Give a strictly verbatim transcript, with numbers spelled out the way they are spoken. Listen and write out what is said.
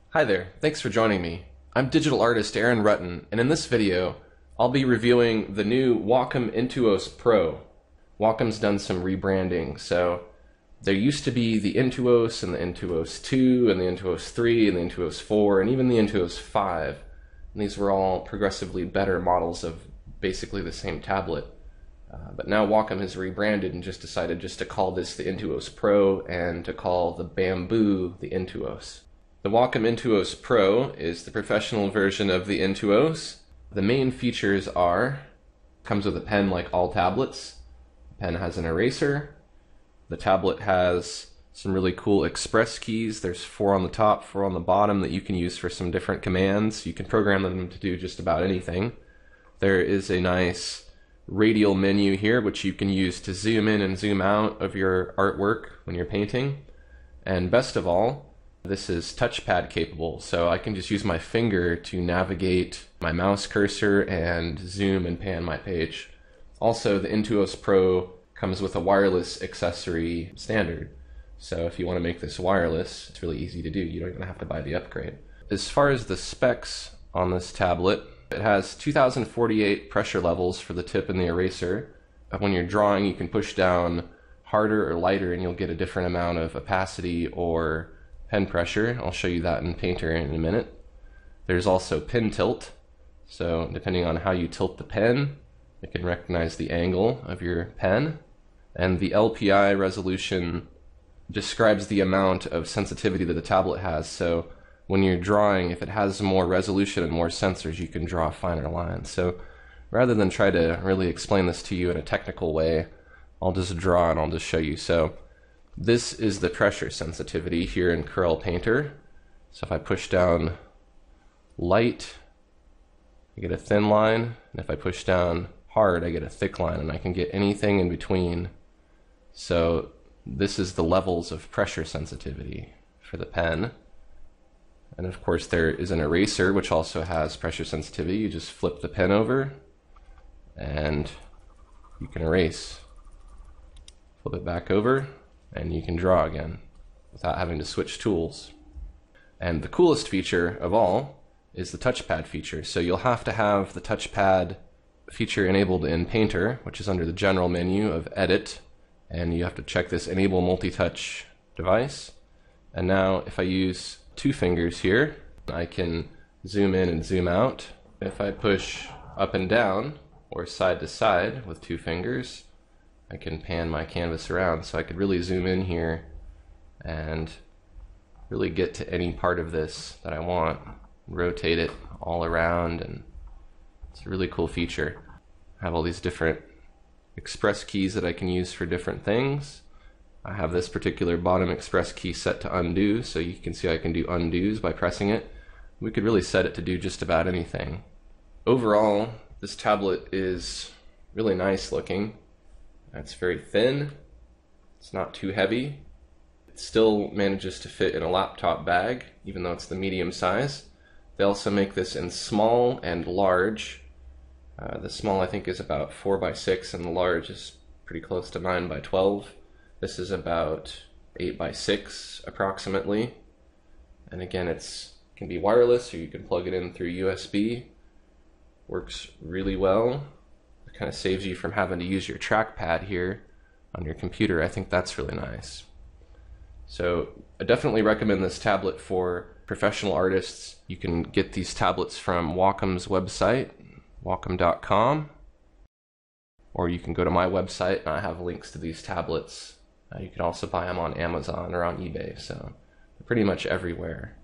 Hi there, thanks for joining me. I'm digital artist Aaron Rutten, and in this video I'll be reviewing the new Wacom INTUOS Pro. Wacom's done some rebranding, so there used to be the INTUOS and the INTUOS two and the INTUOS three and the INTUOS four and even the INTUOS five. And these were all progressively better models of basically the same tablet. Uh, but now Wacom has rebranded and just decided just to call this the INTUOS Pro and to call the Bamboo the INTUOS. The Wacom INTUOS Pro is the professional version of the INTUOS. The main features are, comes with a pen like all tablets. The pen has an eraser. The tablet has some really cool express keys. There's four on the top, four on the bottom that you can use for some different commands. You can program them to do just about anything. There is a nice radial menu here which you can use to zoom in and zoom out of your artwork when you're painting. And best of all, this is touchpad capable, so I can just use my finger to navigate my mouse cursor and zoom and pan my page. Also, the INTUOS Pro comes with a wireless accessory standard, so if you want to make this wireless, it's really easy to do. You don't even have to buy the upgrade. As far as the specs on this tablet, it has two thousand forty-eight pressure levels for the tip and the eraser. When you're drawing, you can push down harder or lighter and you'll get a different amount of opacity or pen pressure. I'll show you that in Painter in a minute. There's also pin tilt, so depending on how you tilt the pen, it can recognize the angle of your pen. And the L P I resolution describes the amount of sensitivity that the tablet has, so when you're drawing, if it has more resolution and more sensors, you can draw finer lines. So rather than try to really explain this to you in a technical way, I'll just draw and I'll just show you. So this is the pressure sensitivity here in Corel Painter. So if I push down light, I get a thin line, and if I push down hard, I get a thick line, and I can get anything in between. So this is the levels of pressure sensitivity for the pen. And of course there is an eraser which also has pressure sensitivity. You just flip the pen over and you can erase. Flip it back over and you can draw again without having to switch tools. And the coolest feature of all is the touchpad feature. So you'll have to have the touchpad feature enabled in Painter, which is under the general menu of Edit, and you have to check this Enable Multi-Touch Device. And now if I use two fingers here, I can zoom in and zoom out. If I push up and down or side to side with two fingers, I can pan my canvas around, so I could really zoom in here and really get to any part of this that I want, rotate it all around, and it's a really cool feature. I have all these different express keys that I can use for different things. I have this particular bottom express key set to undo, so you can see I can do undos by pressing it. We could really set it to do just about anything. Overall, this tablet is really nice looking. It's very thin, it's not too heavy, it still manages to fit in a laptop bag, even though it's the medium size. They also make this in small and large. Uh, the small I think is about four by six and the large is pretty close to nine by twelve. This is about eight by six approximately. And again, it's can be wireless or you can plug it in through U S B. Works really well. Kind of saves you from having to use your trackpad here on your computer. I think that's really nice. So I definitely recommend this tablet for professional artists. You can get these tablets from Wacom's website, wacom dot com, or you can go to my website and I have links to these tablets. Uh, you can also buy them on Amazon or on eBay, so they're pretty much everywhere.